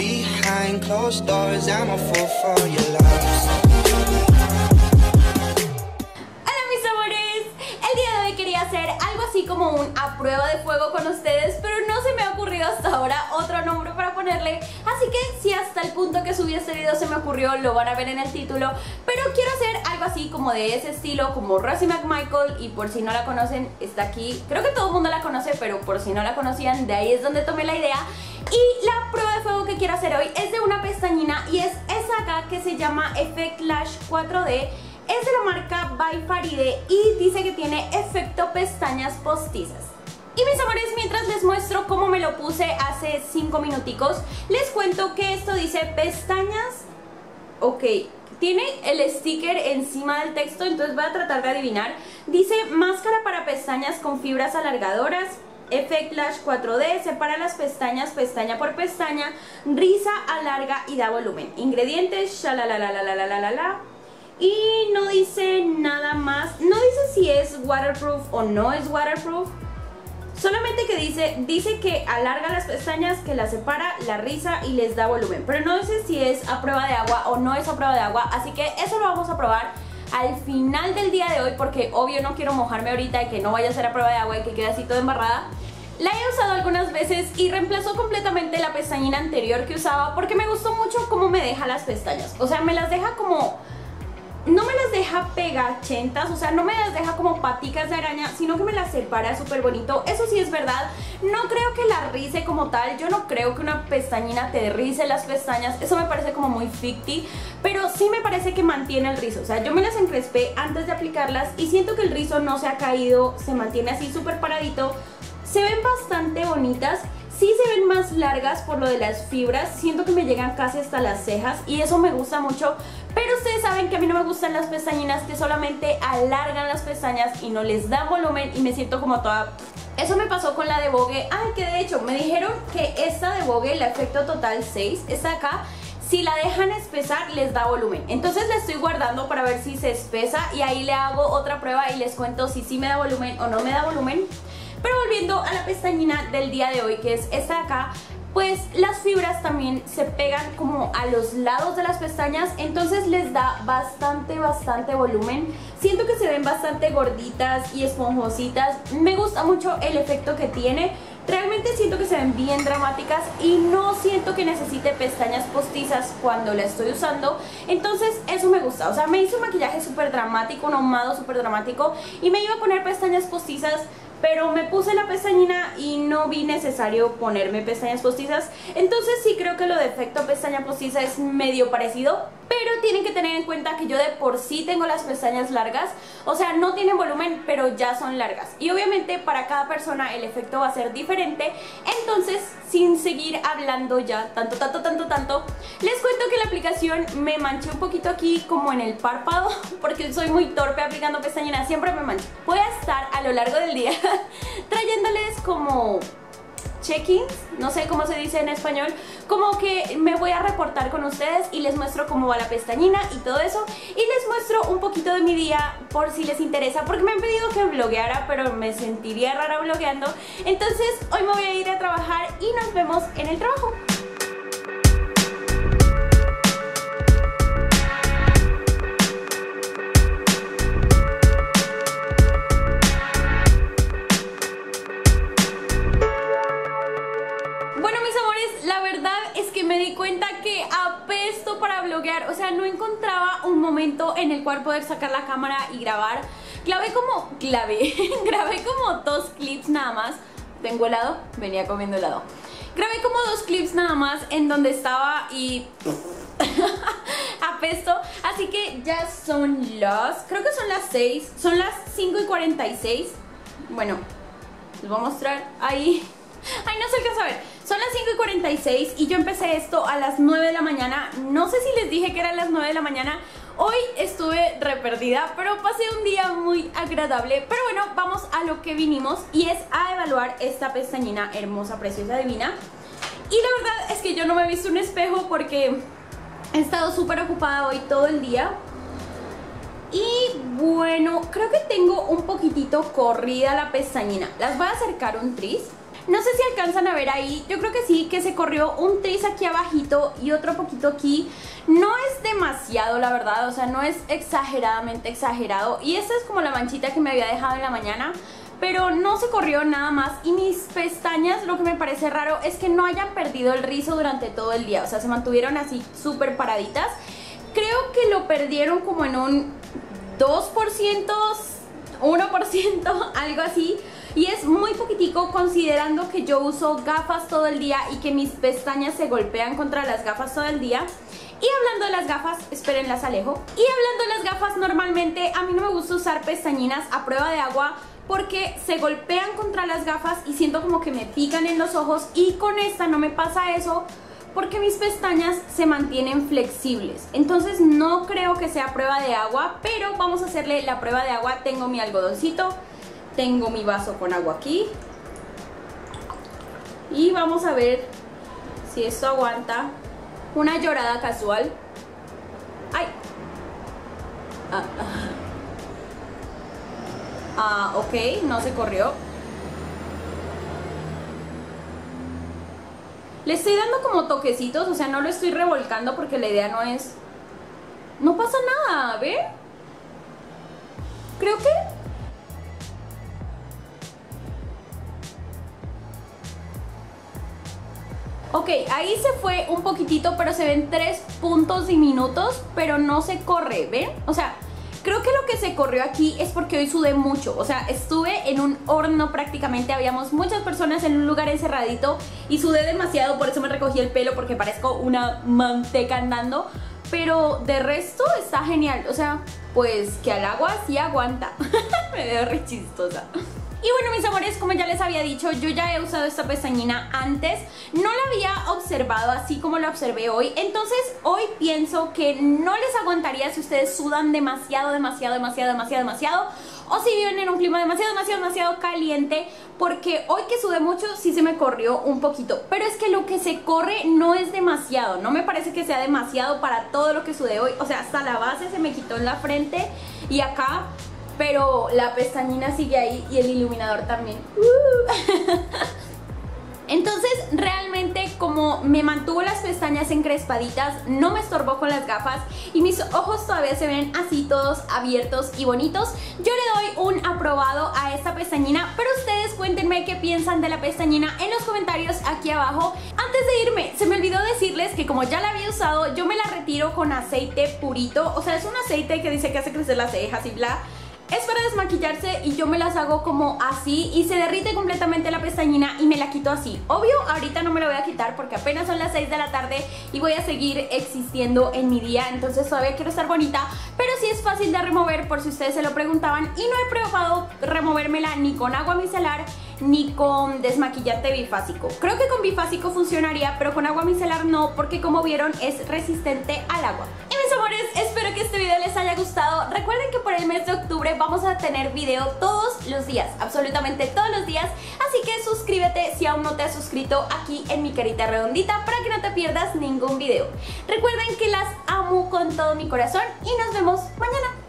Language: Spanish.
behind closed doors. I'm a fool for your love. Hola mis amores, el día de hoy quería hacer algo así como un a prueba de fuego con ustedes, pero no se me ha ocurrido hasta ahora otro nombre para ponerle, así que si hasta el punto que subí este video se me ocurrió, lo van a ver en el título. Pero quiero hacer algo así como de ese estilo, como Rosie McMichael, y por si no la conocen, está aquí. Creo que todo el mundo la conoce, pero por si no la conocían, de ahí es donde tomé la idea. Y la prueba de fuego que quiero hacer hoy es de una pestañina, y es esa acá que se llama Effect Lash 4D. Es de la marca By Faride y dice que tiene efecto pestañas postizas. Y mis amores, mientras les muestro cómo me lo puse hace 5 minuticos, les cuento que esto dice pestañas. Ok, tiene el sticker encima del texto, entonces voy a tratar de adivinar. Dice máscara para pestañas con fibras alargadoras, Effect Lash 4D, separa las pestañas pestaña por pestaña, riza, alarga y da volumen. Ingredientes, shalalalalalalalala. Y no dice nada más, no dice si es waterproof o no es waterproof. Solamente que dice que alarga las pestañas, que las separa, la riza y les da volumen. Pero no dice si es a prueba de agua o no es a prueba de agua. Así que eso lo vamos a probar al final del día de hoy, porque obvio no quiero mojarme ahorita y que no vaya a ser a prueba de agua y que quede así toda embarrada. La he usado algunas veces y reemplazó completamente la pestañina anterior que usaba, porque me gustó mucho cómo me deja las pestañas. O sea, me las deja como... no me las deja pegachentas, o sea, no me las deja como paticas de araña, sino que me las separa súper bonito. Eso sí es verdad, no creo que la rice como tal. Yo no creo que una pestañina te rice las pestañas, eso me parece como muy ficti, pero sí me parece que mantiene el rizo. O sea, yo me las encrespé antes de aplicarlas y siento que el rizo no se ha caído, se mantiene así súper paradito. Se ven bastante bonitas. Sí se ven más largas por lo de las fibras, siento que me llegan casi hasta las cejas y eso me gusta mucho. Pero ustedes saben que a mí no me gustan las pestañinas que solamente alargan las pestañas y no les dan volumen y me siento como toda... Eso me pasó con la de Vogue. Ay, que de hecho me dijeron que esta de Vogue, la Efecto Total 6, esta de acá, si la dejan espesar les da volumen. Entonces la estoy guardando para ver si se espesa y ahí le hago otra prueba y les cuento si sí me da volumen o no me da volumen. Pero volviendo a la pestañina del día de hoy, que es esta de acá, pues las fibras también se pegan como a los lados de las pestañas, entonces les da bastante volumen. Siento que se ven bastante gorditas y esponjositas. Me gusta mucho el efecto que tiene. Realmente siento que se ven bien dramáticas y no siento que necesite pestañas postizas cuando la estoy usando. Entonces eso me gusta. O sea, me hice un maquillaje súper dramático, un ahumado súper dramático y me iba a poner pestañas postizas, pero me puse la pestañina y no vi necesario ponerme pestañas postizas. Entonces sí creo que lo de efecto pestaña postiza es medio parecido, pero tienen que tener en cuenta que yo de por sí tengo las pestañas largas. O sea, no tienen volumen, pero ya son largas. Y obviamente para cada persona el efecto va a ser diferente. Entonces, sin seguir hablando ya tanto, les cuento que la aplicación me manché un poquito aquí como en el párpado, porque soy muy torpe aplicando pestañina, siempre me mancho. Voy a estar a lo largo del día trayéndoles como check-ins, no sé cómo se dice en español, como que me voy a reportar con ustedes y les muestro cómo va la pestañina y todo eso, y les muestro un poquito de mi día por si les interesa, porque me han pedido que vlogueara, pero me sentiría rara vlogueando. Entonces hoy me voy a ir a trabajar y nos vemos en el trabajo. Me di cuenta que apesto para vloguear, o sea, no encontraba un momento en el cual poder sacar la cámara y grabar. Grabé como 2 clips nada más. Tengo helado, venía comiendo helado. Grabé como 2 clips nada más en donde estaba y apesto. Así que ya son creo que son las 6, son las 5:46. Bueno, les voy a mostrar ahí. Ay, no se alcanza a ver. Son las 5:46 y yo empecé esto a las 9 de la mañana. No sé si les dije que eran las 9 de la mañana. Hoy estuve re perdida, pero pasé un día muy agradable. Pero bueno, vamos a lo que vinimos y es a evaluar esta pestañina hermosa, preciosa, divina. Y la verdad es que yo no me he visto un espejo porque he estado súper ocupada hoy todo el día. Y bueno, creo que tengo un poquitito corrida la pestañina. Las voy a acercar un tris. No sé si alcanzan a ver ahí, yo creo que sí, que se corrió un tris aquí abajito y otro poquito aquí. No es demasiado, la verdad, o sea, no es exageradamente exagerado. Y esta es como la manchita que me había dejado en la mañana, pero no se corrió nada más. Y mis pestañas, lo que me parece raro es que no hayan perdido el rizo durante todo el día, o sea, se mantuvieron así súper paraditas. Creo que lo perdieron como en un 2%, 1%, algo así. Y es muy poquitico considerando que yo uso gafas todo el día y que mis pestañas se golpean contra las gafas todo el día. Y hablando de las gafas, esperen, las alejo. Y hablando de las gafas, normalmente a mí no me gusta usar pestañinas a prueba de agua porque se golpean contra las gafas y siento como que me pican en los ojos. Y con esta no me pasa eso porque mis pestañas se mantienen flexibles. Entonces no creo que sea prueba de agua, pero vamos a hacerle la prueba de agua. Tengo mi algodoncito, tengo mi vaso con agua aquí y vamos a ver si esto aguanta una llorada casual. ¡Ay! Ok, no se corrió. Le estoy dando como toquecitos, o sea, no lo estoy revolcando porque la idea no es... No pasa nada, ¿ven? Creo que... Ok, ahí se fue un poquitito, pero se ven 3 puntos diminutos, pero no se corre, ¿ven? O sea, creo que lo que se corrió aquí es porque hoy sudé mucho. O sea, estuve en un horno prácticamente, habíamos muchas personas en un lugar encerradito y sudé demasiado, por eso me recogí el pelo porque parezco una manteca andando. Pero de resto está genial, o sea, pues que al agua sí aguanta. Me veo re chistosa. Y bueno, mis amores, como ya les había dicho, yo ya he usado esta pestañina antes. No la había observado así como la observé hoy. Entonces hoy pienso que no les aguantaría si ustedes sudan demasiado, o si viven en un clima demasiado caliente, porque hoy que sudé mucho sí se me corrió un poquito. Pero es que lo que se corre no es demasiado, no me parece que sea demasiado para todo lo que sudé hoy. O sea, hasta la base se me quitó en la frente y acá, pero la pestañina sigue ahí y el iluminador también. Entonces realmente como me mantuvo las pestañas encrespaditas, no me estorbó con las gafas y mis ojos todavía se ven así todos abiertos y bonitos. Yo le doy un aprobado a esta pestañina, pero ustedes cuéntenme qué piensan de la pestañina en los comentarios aquí abajo. Antes de irme, se me olvidó decirles que como ya la había usado, yo me la retiro con aceite purito. O sea, es un aceite que dice que hace crecer las cejas y bla. Es para desmaquillarse y yo me las hago como así y se derrite completamente la pestañina y me la quito así. Obvio, ahorita no me la voy a quitar porque apenas son las 6 de la tarde y voy a seguir existiendo en mi día, entonces todavía quiero estar bonita, pero sí es fácil de remover por si ustedes se lo preguntaban y no he probado removérmela ni con agua micelar ni con desmaquillante bifásico. Creo que con bifásico funcionaría, pero con agua micelar no, porque como vieron es resistente al agua. Y mis amores, espero que este video les haya gustado. Recuerden que por el mes de octubre vamos a tener video todos los días, absolutamente todos los días, así que suscríbete si aún no te has suscrito aquí en mi carita redondita para que no te pierdas ningún video. Recuerden que las amo con todo mi corazón y nos vemos mañana.